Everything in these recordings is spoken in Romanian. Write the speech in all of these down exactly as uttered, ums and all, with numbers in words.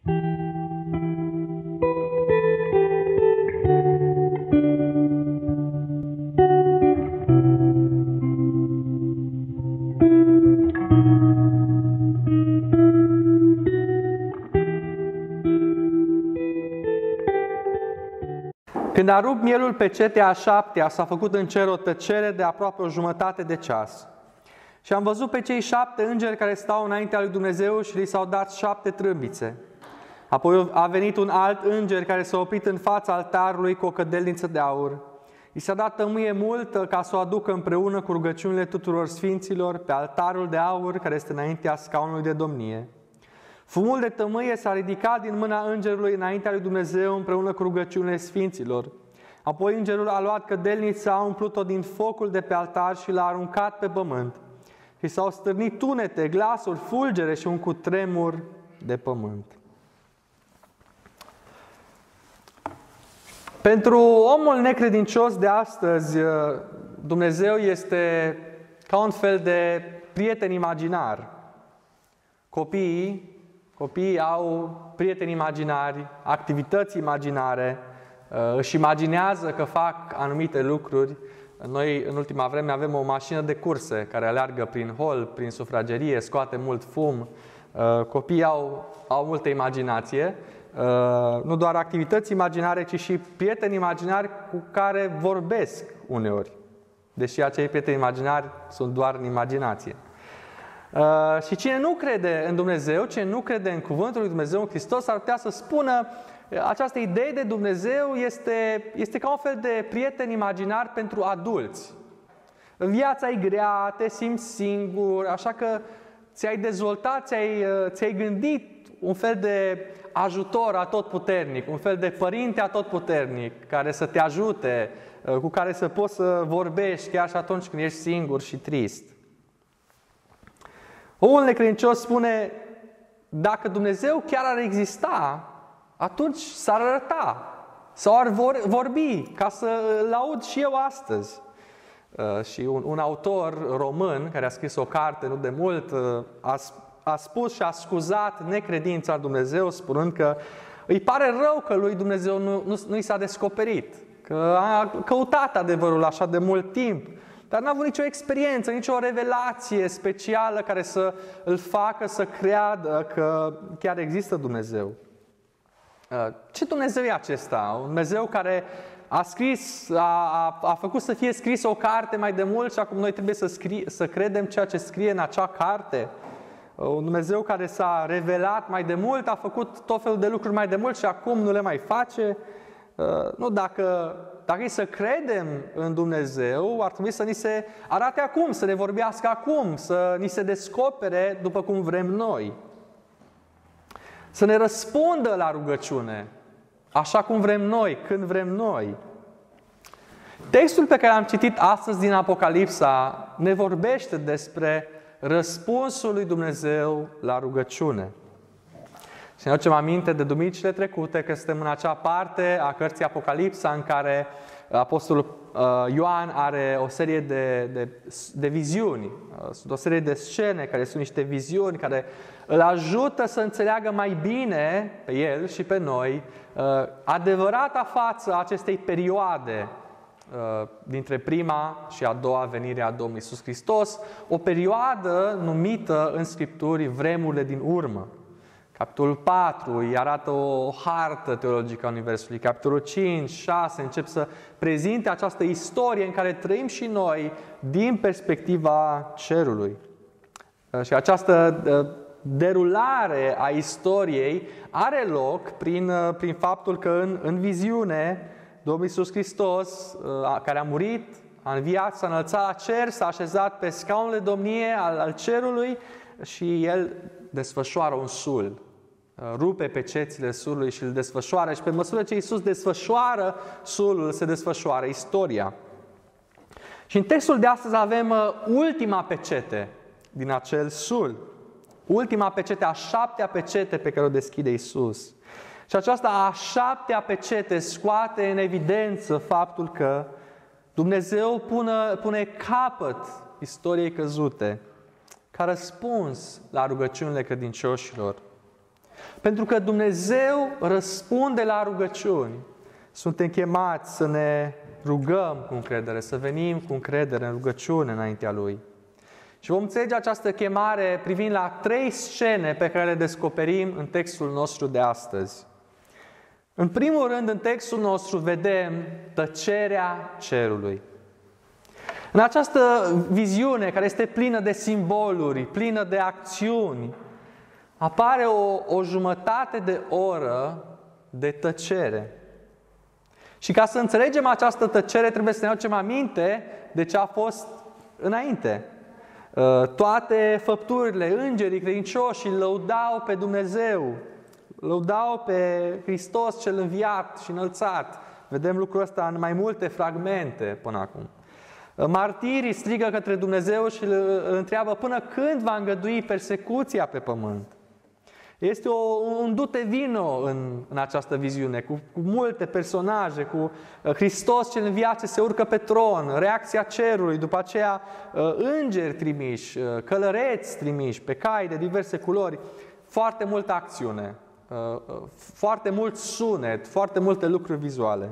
Când a rupt mielul pe cetea a șaptea, s-a făcut în cer o tăcere de aproape o jumătate de ceas. Și am văzut pe cei șapte îngeri care stau înaintea lui Dumnezeu și li s-au dat șapte trâmbițe. Apoi a venit un alt înger care s-a oprit în fața altarului cu o cădelniță de aur. I s-a dat tămâie multă ca să o aducă împreună cu rugăciunile tuturor sfinților pe altarul de aur care este înaintea scaunului de domnie. Fumul de tămâie s-a ridicat din mâna îngerului înaintea lui Dumnezeu împreună cu rugăciunile sfinților. Apoi îngerul a luat cădelnița, a umplut-o din focul de pe altar și l-a aruncat pe pământ. Și s-au stârnit tunete, glasuri, fulgere și un cutremur de pământ. Pentru omul necredincios de astăzi, Dumnezeu este ca un fel de prieten imaginar. Copiii Copiii au prieteni imaginari, activități imaginare, își imaginează că fac anumite lucruri. Noi, în ultima vreme, avem o mașină de curse care aleargă prin hol, prin sufragerie, scoate mult fum. Copiii au, au multă imaginație. Nu doar activități imaginare, ci și prieteni imaginari cu care vorbesc uneori. Deși acei prieteni imaginari sunt doar în imaginație. Uh, și cine nu crede în Dumnezeu, cine nu crede în Cuvântul lui Dumnezeu, în Hristos, ar putea să spună această idee de Dumnezeu este, este ca un fel de prieten imaginar pentru adulți. Viața e grea, te simți singur, așa că ți-ai dezvoltat, ți-ai, ți-ai gândit un fel de ajutor atotputernic, un fel de părinte atotputernic care să te ajute, cu care să poți să vorbești chiar și atunci când ești singur și trist. Omul necredincios spune, dacă Dumnezeu chiar ar exista, atunci s-ar arăta sau ar vorbi, ca să îl aud și eu astăzi. Uh, și un, un autor român, care a scris o carte nu de mult, uh, a, a spus și a scuzat necredința în Dumnezeu, spunând că îi pare rău că lui Dumnezeu nu, nu, nu i s-a descoperit, că a căutat adevărul așa de mult timp, dar n-a avut nicio experiență, nicio revelație specială care să îl facă să creadă că chiar există Dumnezeu. Ce Dumnezeu e acesta? Un Dumnezeu care a scris, a, a, a făcut să fie scrisă o carte mai de mult și acum noi trebuie să, scrie, să credem ceea ce scrie în acea carte? Un Dumnezeu care s-a revelat mai de mult, a făcut tot felul de lucruri mai de mult și acum nu le mai face? Nu, dacă... Dacă e să credem în Dumnezeu, ar trebui să ni se arate acum, să ne vorbească acum, să ni se descopere după cum vrem noi. Să ne răspundă la rugăciune, așa cum vrem noi, când vrem noi. Textul pe care l-am citit astăzi din Apocalipsa ne vorbește despre răspunsul lui Dumnezeu la rugăciune. Și ne aducem aminte de duminicile trecute că suntem în acea parte a cărții Apocalipsa în care Apostolul Ioan are o serie de, de, de viziuni, sunt o serie de scene care sunt niște viziuni care îl ajută să înțeleagă mai bine pe el și pe noi adevărata față a acestei perioade dintre prima și a doua venire a Domnului Iisus Hristos, o perioadă numită în Scripturi vremurile din urmă. Capitolul patru îi arată o hartă teologică a Universului. Capitolul cinci, șase încep să prezinte această istorie în care trăim și noi din perspectiva cerului. Și această derulare a istoriei are loc prin, prin faptul că în, în viziune Domnul Iisus Hristos, care a murit, a înviat, s-a înălțat la cer, s-a așezat pe scaunul de domnie al, al cerului și El desfășoară un sul. Rupe pe cețile sulului și îl desfășoară și pe măsură ce Iisus desfășoară sulul, se desfășoară istoria. Și în textul de astăzi avem ultima pecete din acel sul. Ultima pecete, a șaptea pecete pe care o deschide Iisus. Și aceasta a șaptea pecete scoate în evidență faptul că Dumnezeu pune, pune capăt istoriei căzute ca răspuns la rugăciunile credincioșilor. Pentru că Dumnezeu răspunde la rugăciuni. Suntem chemați să ne rugăm cu încredere, să venim cu încredere în rugăciune înaintea Lui. Și vom înțelege această chemare privind la trei scene pe care le descoperim în textul nostru de astăzi. În primul rând, în textul nostru vedem tăcerea cerului. În această viziune care este plină de simboluri, plină de acțiuni, apare o, o jumătate de oră de tăcere. Și ca să înțelegem această tăcere, trebuie să ne aducem aminte de ce a fost înainte. Toate făpturile, îngerii credincioși îl lăudau pe Dumnezeu, lăudau pe Hristos cel înviat și înălțat. Vedem lucrul ăsta în mai multe fragmente până acum. Martirii strigă către Dumnezeu și îl întreabă până când va îngădui persecuția pe pământ. Este o, un dute vino în, în această viziune, cu, cu multe personaje, cu Hristos cel înviat ce se urcă pe tron, reacția cerului, după aceea îngeri trimiși, călăreți trimiși pe cai de diverse culori, foarte multă acțiune, foarte mult sunet, foarte multe lucruri vizuale.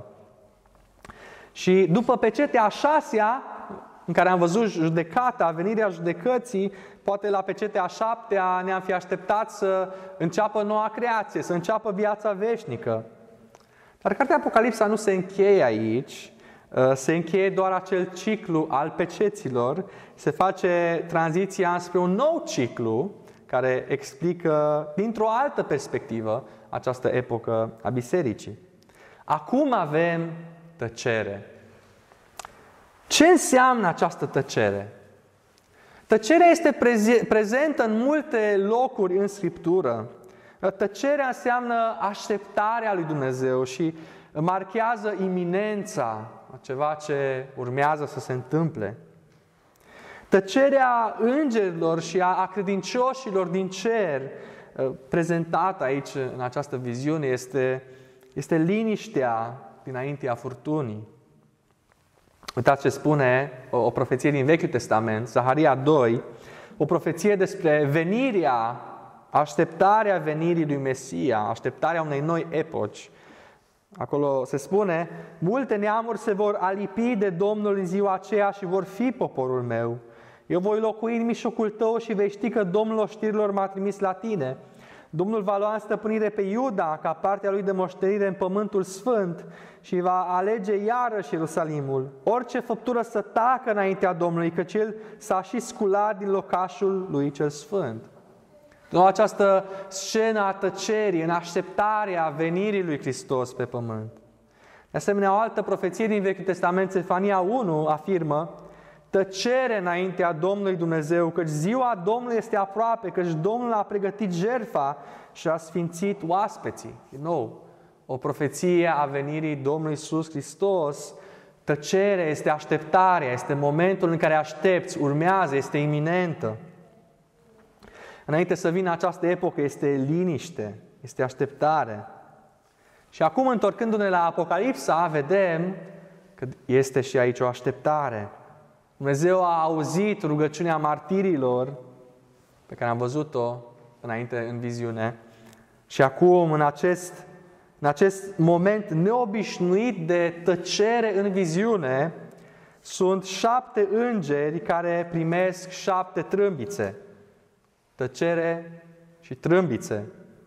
Și după pecetea a șasea, în care am văzut judecata, venirea judecății, poate la pecetea a șaptea ne-am fi așteptat să înceapă noua creație, să înceapă viața veșnică. Dar cartea Apocalipsa nu se încheie aici, se încheie doar acel ciclu al peceților, se face tranziția spre un nou ciclu care explică dintr-o altă perspectivă această epocă a bisericii. Acum avem tăcere. Ce înseamnă această tăcere? Tăcerea este prezentă în multe locuri în Scriptură. Tăcerea înseamnă așteptarea lui Dumnezeu și marchează iminența a ceva ce urmează să se întâmple. Tăcerea îngerilor și a credincioșilor din cer, prezentată aici în această viziune, este, este liniștea dinaintea furtunii. Uitați ce spune o, o profeție din Vechiul Testament, Zaharia doi, o profeție despre venirea, așteptarea venirii lui Mesia, așteptarea unei noi epoci. Acolo se spune, multe neamuri se vor alipi de Domnul în ziua aceea și vor fi poporul meu. Eu voi locui în mijlocul tău și vei ști că Domnul oștirilor m-a trimis la tine. Domnul va lua în stăpânire pe Iuda ca partea lui de moștenire în pământul sfânt și va alege iarăși Ierusalimul. Orice făptură să tacă înaintea Domnului, căci El s-a și sculat din locașul lui cel sfânt. În această scenă a tăcerii, în așteptarea venirii lui Hristos pe pământ. De asemenea, o altă profeție din Vechiul Testament, Sefania unu, afirmă tăcere înaintea Domnului Dumnezeu, căci ziua Domnului este aproape, căci Domnul a pregătit jertfa și a sfințit oaspeții. Din nou, o profeție a venirii Domnului Iisus Hristos. Tăcere este așteptarea, este momentul în care aștepți, urmează, este iminentă. Înainte să vină această epocă, este liniște, este așteptare. Și acum, întorcându-ne la Apocalipsa, vedem că este și aici o așteptare. Dumnezeu a auzit rugăciunea martirilor, pe care am văzut-o înainte în viziune, și acum, în acest, în acest moment neobișnuit de tăcere în viziune, sunt șapte îngeri care primesc șapte trâmbițe. Tăcere și trâmbițe.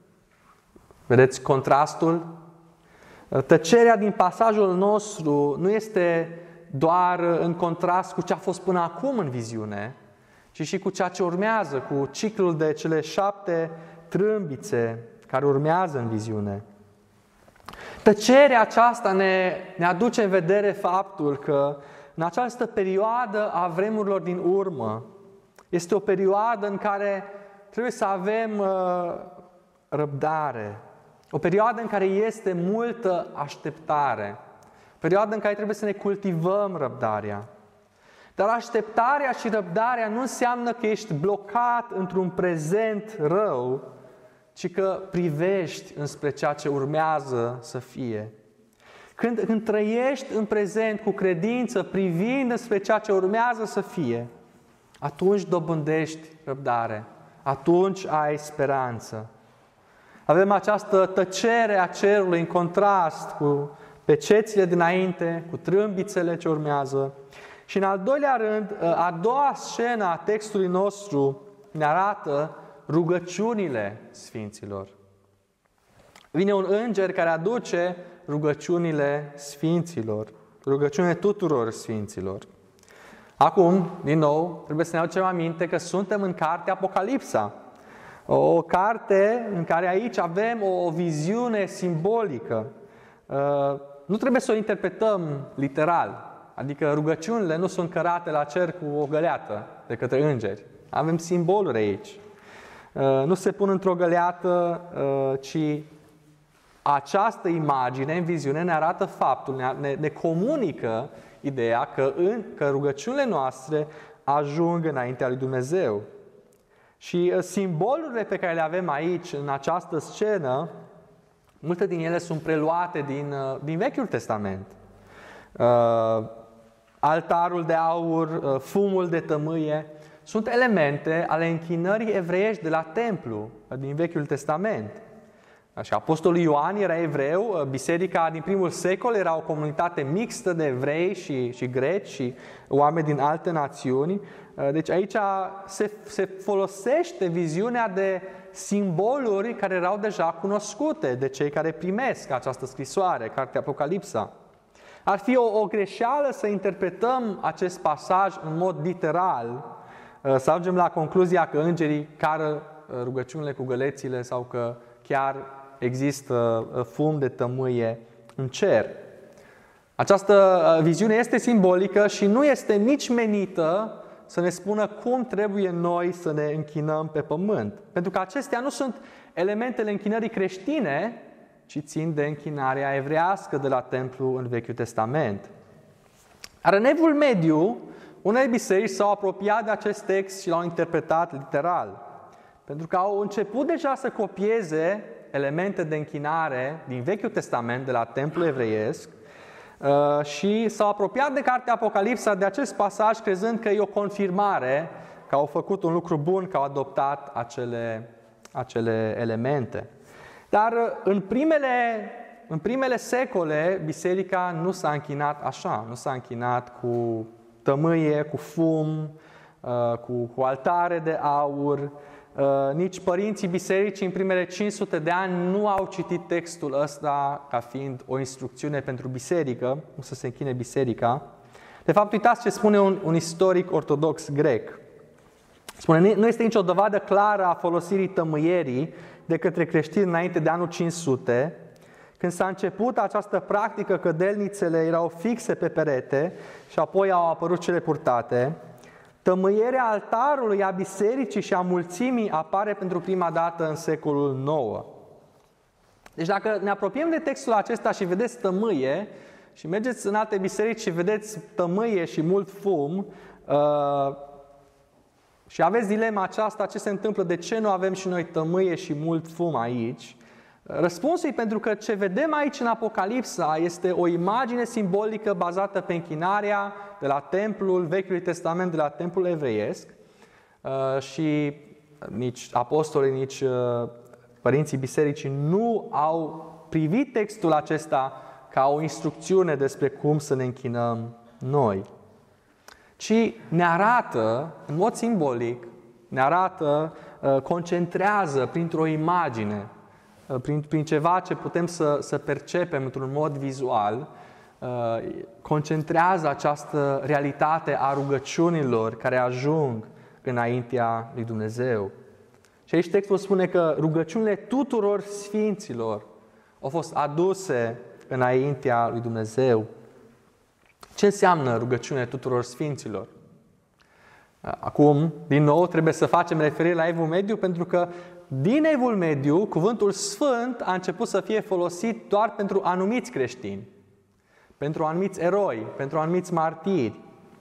Vedeți contrastul? Tăcerea din pasajul nostru nu este doar în contrast cu ce a fost până acum în viziune, ci și cu ceea ce urmează, cu ciclul de cele șapte trâmbițe care urmează în viziune. Tăcerea aceasta ne, ne aduce în vedere faptul că în această perioadă a vremurilor din urmă, este o perioadă în care trebuie să avem uh, răbdare, o perioadă în care este multă așteptare, o perioadă în care trebuie să ne cultivăm răbdarea. Dar așteptarea și răbdarea nu înseamnă că ești blocat într-un prezent rău, ci că privești înspre ceea ce urmează să fie. Când, când trăiești în prezent cu credință, privind înspre ceea ce urmează să fie, atunci dobândești răbdare, atunci ai speranță. Avem această tăcere a cerului în contrast cu pecețile dinainte, cu trâmbițele ce urmează. Și în al doilea rând, a doua scenă a textului nostru ne arată rugăciunile sfinților. Vine un înger care aduce rugăciunile sfinților, rugăciunile tuturor sfinților. Acum, din nou, trebuie să ne aducem aminte că suntem în cartea Apocalipsa. O carte în care aici avem o viziune simbolică. Nu trebuie să o interpretăm literal. Adică rugăciunile nu sunt cărate la cer cu o găleată de către îngeri. Avem simboluri aici. Nu se pun într-o găleată, ci această imagine în viziune ne arată faptul, ne, ne comunică ideea că, în, că rugăciunile noastre ajung înaintea lui Dumnezeu. Și simbolurile pe care le avem aici, în această scenă, multe din ele sunt preluate din, din Vechiul Testament. Uh, altarul de aur, uh, fumul de tămâie, sunt elemente ale închinării evreiești de la templu, din Vechiul Testament. Așa, Apostolul Ioan era evreu, biserica din primul secol era o comunitate mixtă de evrei și, și greci și oameni din alte națiuni. Deci aici se, se folosește viziunea de simboluri care erau deja cunoscute de cei care primesc această scrisoare, cartea Apocalipsa. Ar fi o, o greșeală să interpretăm acest pasaj în mod literal, să ajungem la concluzia că îngerii cară rugăciunile cu gălețile sau că chiar există fum de tămâie în cer. Această viziune este simbolică și nu este nici menită să ne spună cum trebuie noi să ne închinăm pe pământ. Pentru că acestea nu sunt elementele închinării creștine, ci țin de închinarea evrească de la templu în Vechiul Testament. Dar în Evul Mediu, unele biserici s-au apropiat de acest text și l-au interpretat literal. Pentru că au început deja să copieze elemente de închinare din Vechiul Testament, de la templul evreiesc, și s-au apropiat de cartea Apocalipsa de acest pasaj, crezând că e o confirmare că au făcut un lucru bun, că au adoptat acele, acele elemente. Dar în primele, în primele secole, biserica nu s-a închinat așa, nu s-a închinat cu tămâie, cu fum, cu, cu altare de aur. Nici părinții bisericii în primele cinci sute de ani nu au citit textul ăsta ca fiind o instrucțiune pentru biserică, cum să se închine biserica. De fapt, uitați ce spune un, un istoric ortodox grec. Spune, nu este nicio dovadă clară a folosirii tămâierii de către creștini înainte de anul cinci sute, când s-a început această practică că delnițele erau fixe pe perete și apoi au apărut cele purtate. Tămâierea altarului a bisericii și a mulțimii apare pentru prima dată în secolul nouă. Deci dacă ne apropiem de textul acesta și vedeți tămâie, și mergeți în alte biserici și vedeți tămâie și mult fum, uh, și aveți dilema aceasta, ce se întâmplă, de ce nu avem și noi tămâie și mult fum aici? Răspunsul e pentru că ce vedem aici în Apocalipsa este o imagine simbolică bazată pe închinarea de la templul Vechiului Testament, de la templul evreiesc, și nici apostolii, nici părinții bisericii nu au privit textul acesta ca o instrucțiune despre cum să ne închinăm noi, ci ne arată, în mod simbolic, ne arată, concentrează printr-o imagine, Prin, prin ceva ce putem să, să percepem într-un mod vizual, concentrează această realitate a rugăciunilor care ajung înaintea lui Dumnezeu. Și aici textul spune că rugăciunile tuturor sfinților au fost aduse înaintea lui Dumnezeu. Ce înseamnă rugăciunile tuturor sfinților? Acum, din nou, trebuie să facem referire la Evul Mediu, pentru că din Evul Mediu, cuvântul Sfânt a început să fie folosit doar pentru anumiți creștini, pentru anumiți eroi, pentru anumiți martiri.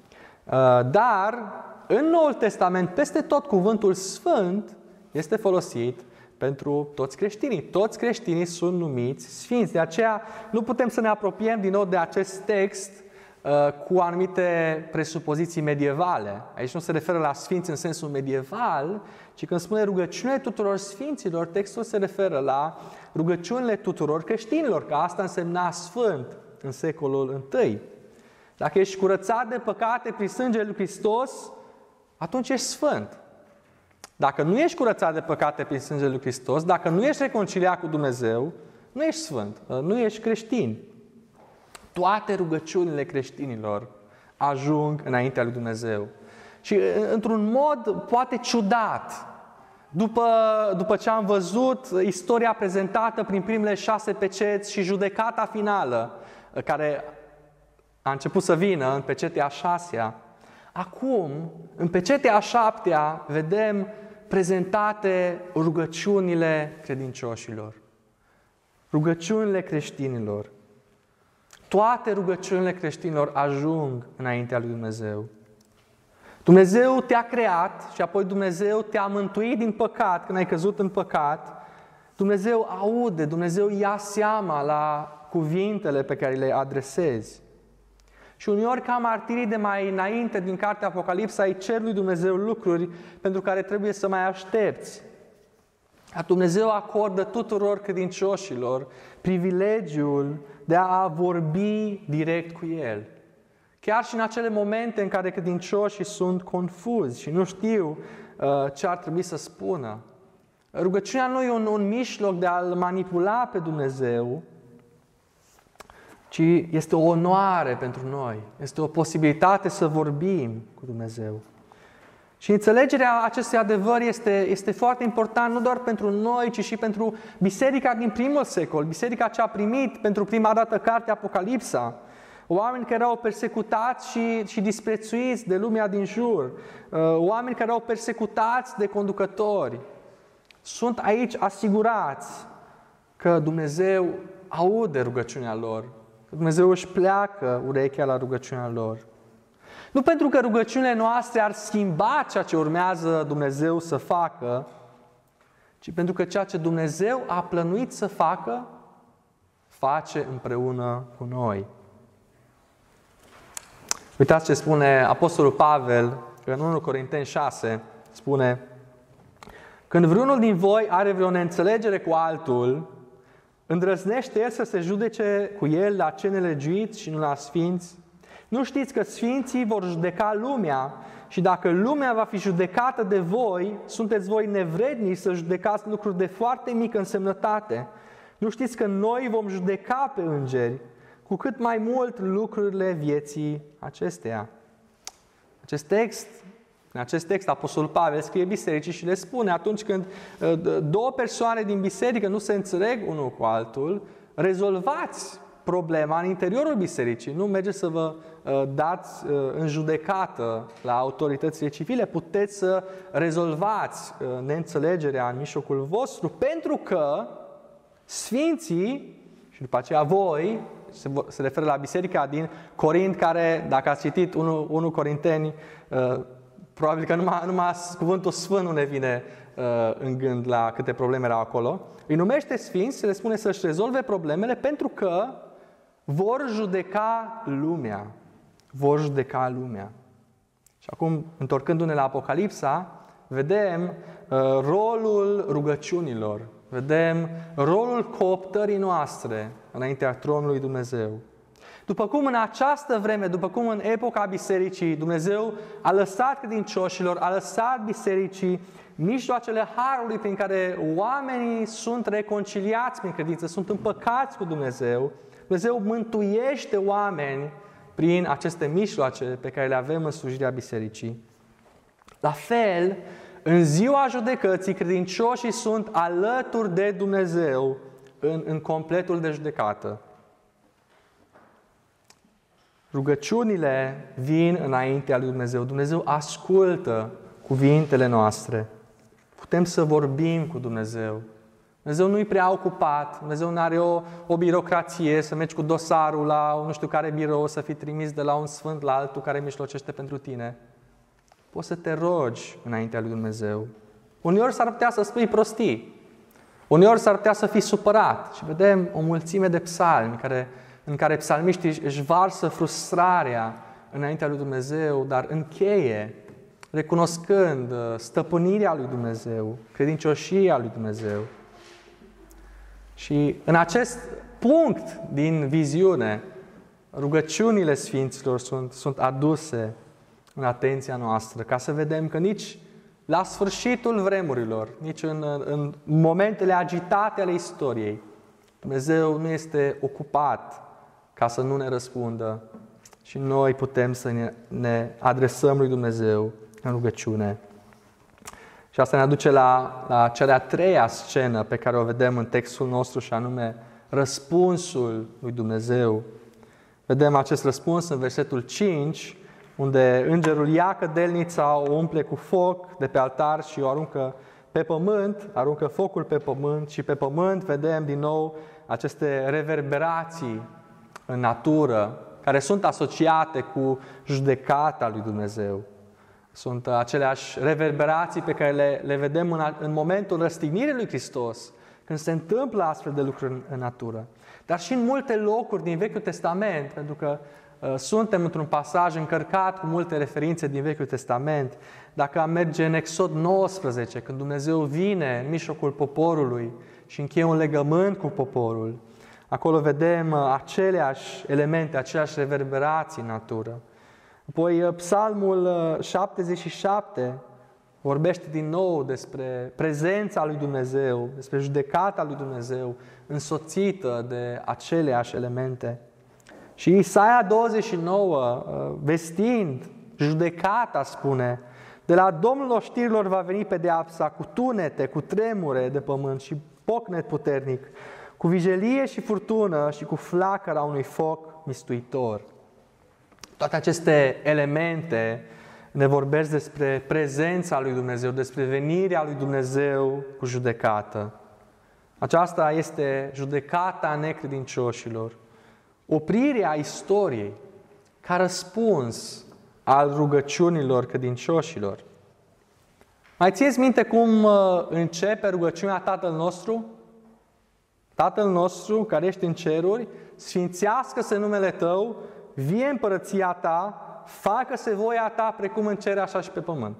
Dar, în Noul Testament, peste tot cuvântul Sfânt este folosit pentru toți creștinii. Toți creștinii sunt numiți sfinți. De aceea nu putem să ne apropiem din nou de acest text cu anumite presupoziții medievale. Aici nu se referă la sfinți în sensul medieval, ci când spune rugăciune tuturor sfinților, textul se referă la rugăciunile tuturor creștinilor, că asta însemna sfânt în secolul I. Dacă ești curățat de păcate prin sângele lui Hristos, atunci ești sfânt. Dacă nu ești curățat de păcate prin sângele lui Hristos, dacă nu ești reconciliat cu Dumnezeu, nu ești sfânt, nu ești creștin. Toate rugăciunile creștinilor ajung înaintea lui Dumnezeu. Și într-un mod poate ciudat, după, după ce am văzut istoria prezentată prin primele șase peceți și judecata finală, care a început să vină în pecetea a șasea, acum, în pecetea a șaptea, vedem prezentate rugăciunile credincioșilor, rugăciunile creștinilor. Toate rugăciunile creștinilor ajung înaintea lui Dumnezeu. Dumnezeu te-a creat și apoi Dumnezeu te-a mântuit din păcat când ai căzut în păcat. Dumnezeu aude, Dumnezeu ia seama la cuvintele pe care le adresezi. Și uneori, ca martirii de mai înainte din cartea Apocalipsa, îi cer lui Dumnezeu lucruri pentru care trebuie să mai aștepți. Dumnezeu acordă tuturor credincioșilor privilegiul de a vorbi direct cu El. Chiar și în acele momente în care credincioșii sunt confuzi și nu știu uh, ce ar trebui să spună. Rugăciunea nu e un, un mijloc de a-L manipula pe Dumnezeu, ci este o onoare pentru noi. Este o posibilitate să vorbim cu Dumnezeu. Și înțelegerea acestui adevăr este, este foarte important nu doar pentru noi, ci și pentru biserica din primul secol, biserica ce a primit pentru prima dată cartea Apocalipsa. Oameni care erau persecutați și, și disprețuiți de lumea din jur, oameni care erau persecutați de conducători. Sunt aici asigurați că Dumnezeu aude rugăciunea lor, că Dumnezeu își pleacă urechea la rugăciunea lor. Nu pentru că rugăciunile noastre ar schimba ceea ce urmează Dumnezeu să facă, ci pentru că ceea ce Dumnezeu a plănuit să facă, face împreună cu noi. Uitați ce spune Apostolul Pavel în unu Corinteni șase, spune: când vreunul din voi are vreo neînțelegere cu altul, îndrăznește el să se judece cu el la ce nelegiuiți și nu la sfinți? Nu știți că sfinții vor judeca lumea și dacă lumea va fi judecată de voi, sunteți voi nevrednici să judecați lucruri de foarte mică însemnătate. Nu știți că noi vom judeca pe îngeri, cu cât mai mult lucrurile vieții acesteia. Acest text, în acest text, Apostolul Pavel scrie bisericii și le spune atunci când două persoane din biserică nu se înțeleg unul cu altul, rezolvați problema în interiorul bisericii. Nu mergeți să vă dați în judecată la autoritățile civile. Puteți să rezolvați neînțelegerea în mijlocul vostru, pentru că sfinții, și după aceea voi, se referă la biserica din Corint, care, dacă ați citit unu Corinteni, probabil că numai, numai cuvântul Sfânt nu ne vine în gând la câte probleme erau acolo. Îi numește sfinți, se le spune să-și rezolve problemele pentru că vor judeca lumea. Vor judeca lumea. Și acum, întorcându-ne la Apocalipsa, vedem uh, rolul rugăciunilor. Vedem rolul cooptării noastre înaintea tronului Dumnezeu. După cum în această vreme, după cum în epoca bisericii, Dumnezeu a lăsat credincioșilor, a lăsat bisericii mijloacele harului prin care oamenii sunt reconciliați prin credință, sunt împăcați cu Dumnezeu. Dumnezeu mântuiește oameni prin aceste mijloace pe care le avem în slujirea bisericii. La fel, în ziua judecății, credincioșii sunt alături de Dumnezeu în, în completul de judecată. Rugăciunile vin înaintea lui Dumnezeu. Dumnezeu ascultă cuvintele noastre. Putem să vorbim cu Dumnezeu. Dumnezeu nu-i prea ocupat, Dumnezeu nu are o, o birocrație, să mergi cu dosarul la nu știu care birou, să fii trimis de la un sfânt la altul care mijlocește pentru tine. Poți să te rogi înaintea lui Dumnezeu. Uneori s-ar putea să spui prostii. Uneori s-ar putea să fii supărat. Și vedem o mulțime de psalmi care în care psalmiștii își varsă frustrarea înaintea lui Dumnezeu, dar încheie recunoscând stăpânirea lui Dumnezeu, credincioșia lui Dumnezeu. Și în acest punct din viziune, rugăciunile Sfinților sunt, sunt aduse în atenția noastră, ca să vedem că nici la sfârșitul vremurilor, nici în, în momentele agitate ale istoriei, Dumnezeu nu este ocupat ca să nu ne răspundă și noi putem să ne, ne adresăm lui Dumnezeu în rugăciune. Și asta ne aduce la, la cea de-a treia scenă pe care o vedem în textul nostru, și anume răspunsul lui Dumnezeu. Vedem acest răspuns în versetul cinci, unde îngerul ia cădelnița, o umple cu foc de pe altar și o aruncă pe pământ, aruncă focul pe pământ și pe pământ vedem din nou aceste reverberații în natură, care sunt asociate cu judecata lui Dumnezeu. Sunt aceleași reverberații pe care le, le vedem în, în momentul răstignirii lui Hristos, când se întâmplă astfel de lucruri în, în natură. Dar și în multe locuri din Vechiul Testament, pentru că uh, suntem într-un pasaj încărcat cu multe referințe din Vechiul Testament. Dacă am merge în Exod nouăsprezece, când Dumnezeu vine în mijlocul poporului și încheie un legământ cu poporul, acolo vedem uh, aceleași elemente, aceleași reverberații în natură. Apoi Psalmul șaptezeci și șapte vorbește din nou despre prezența lui Dumnezeu, despre judecata lui Dumnezeu, însoțită de aceleași elemente. Și Isaia douăzeci și nouă, vestind judecata, spune: de la Domnul oștirilor va veni pedeapsa cu tunete, cu tremure de pământ și pocnet puternic, cu vijelie și furtună și cu flacăra unui foc mistuitor. Toate aceste elemente ne vorbesc despre prezența lui Dumnezeu, despre venirea lui Dumnezeu cu judecată. Aceasta este judecata necredincioșilor, oprirea istoriei ca răspuns al rugăciunilor credincioșilor. Mai țineți minte cum începe rugăciunea Tatăl nostru? Tatăl nostru care ești în ceruri, sfințească-se numele Tău, vie împărăția Ta, facă-se voia Ta precum în cer, așa și pe pământ.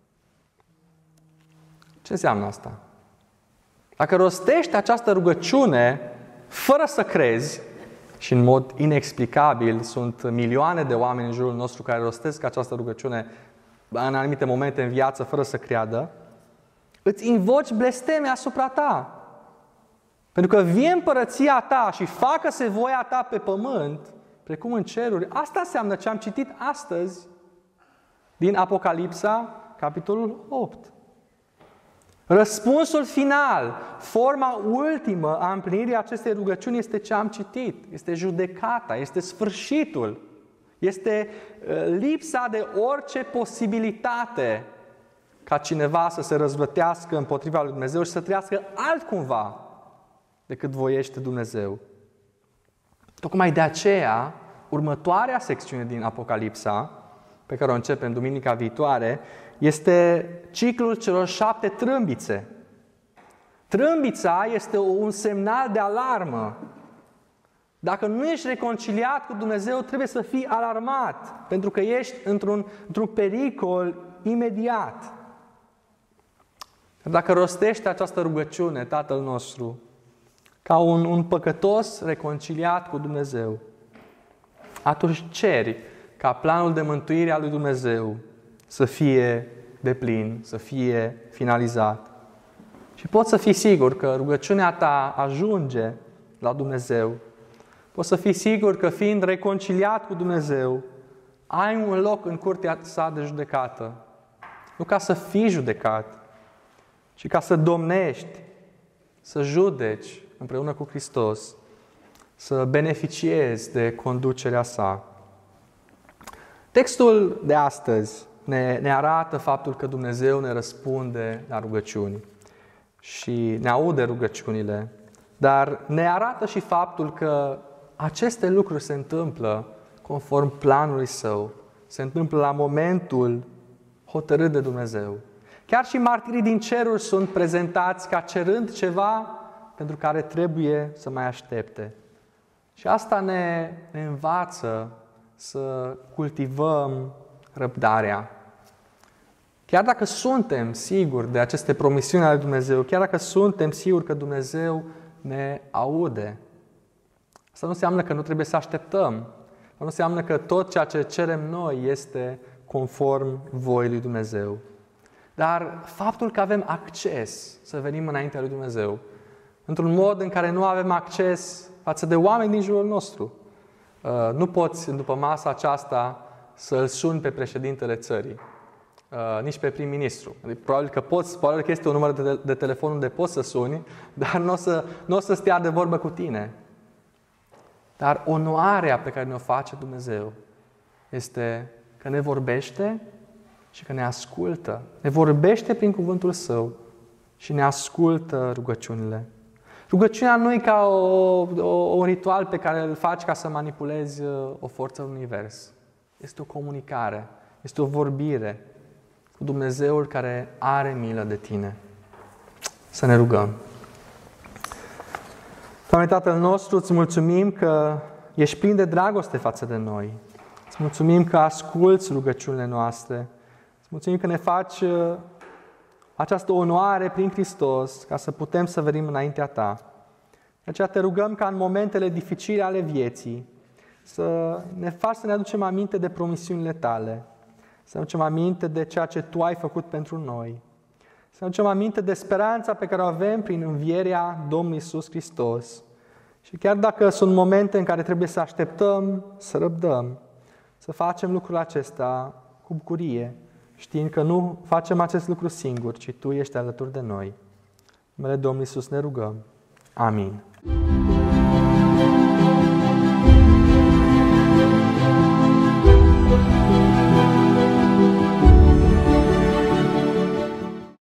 Ce înseamnă asta? Dacă rostești această rugăciune fără să crezi, și în mod inexplicabil sunt milioane de oameni în jurul nostru care rostesc această rugăciune în anumite momente în viață fără să creadă, îți invoci blesteme asupra ta. Pentru că vie împărăția Ta și facă-se voia Ta pe pământ, precum în ceruri. Asta înseamnă ce am citit astăzi din Apocalipsa, capitolul opt. Răspunsul final, forma ultimă a împlinirii acestei rugăciuni este ce am citit. Este judecata, este sfârșitul, este lipsa de orice posibilitate ca cineva să se răzvătească împotriva lui Dumnezeu și să trăiască altcumva decât voiește Dumnezeu. Tocmai de aceea, următoarea secțiune din Apocalipsa, pe care o începem duminica viitoare, este ciclul celor șapte trâmbițe. Trâmbița este un semnal de alarmă. Dacă nu ești reconciliat cu Dumnezeu, trebuie să fii alarmat, pentru că ești într-un, într-un pericol imediat. Dacă rostești această rugăciune, Tatăl nostru, ca un, un păcătos reconciliat cu Dumnezeu, atunci ceri ca planul de mântuire a lui Dumnezeu să fie deplin, să fie finalizat. Și poți să fii sigur că rugăciunea ta ajunge la Dumnezeu. Poți să fii sigur că fiind reconciliat cu Dumnezeu, ai un loc în curtea sa de judecată. Nu ca să fii judecat, ci ca să domnești, să judeci împreună cu Hristos, să beneficiezi de conducerea sa. Textul de astăzi ne, ne arată faptul că Dumnezeu ne răspunde la rugăciuni și ne aude rugăciunile, dar ne arată și faptul că aceste lucruri se întâmplă conform planului Său, se întâmplă la momentul hotărât de Dumnezeu. Chiar și martirii din ceruri sunt prezentați ca cerând ceva pentru care trebuie să mai aștepte. Și asta ne, ne învață să cultivăm răbdarea. Chiar dacă suntem siguri de aceste promisiuni ale Dumnezeu, chiar dacă suntem siguri că Dumnezeu ne aude, asta nu înseamnă că nu trebuie să așteptăm. Nu înseamnă că tot ceea ce cerem noi este conform voii lui Dumnezeu. Dar faptul că avem acces să venim înaintea lui Dumnezeu, într-un mod în care nu avem acces față de oameni din jurul nostru. Nu poți, după masa aceasta, să-l suni pe președintele țării, nici pe prim-ministru. Probabil că poți, probabil că este un număr de, de telefon unde poți să suni, dar nu o să, nu o să stea de vorbă cu tine. Dar onoarea pe care ne-o face Dumnezeu este că ne vorbește și că ne ascultă. Ne vorbește prin cuvântul Său și ne ascultă rugăciunile. Rugăciunea nu e ca o, o, un ritual pe care îl faci ca să manipulezi o forță în univers. Este o comunicare, este o vorbire cu Dumnezeul care are milă de tine. Să ne rugăm. Doamne Tatăl nostru, îți mulțumim că ești plin de dragoste față de noi. Îți mulțumim că asculți rugăciunile noastre. Îți mulțumim că ne faci această onoare prin Hristos ca să putem să venim înaintea Ta. De aceea te rugăm ca în momentele dificile ale vieții să ne faci să ne aducem aminte de promisiunile Tale, să ne aducem aminte de ceea ce Tu ai făcut pentru noi, să ne aducem aminte de speranța pe care o avem prin învierea Domnului Iisus Hristos. Și chiar dacă sunt momente în care trebuie să așteptăm, să răbdăm, să facem lucrul acesta cu bucurie, știind că nu facem acest lucru singuri, ci Tu ești alături de noi. În numele Domnului Iisus ne rugăm. Amin.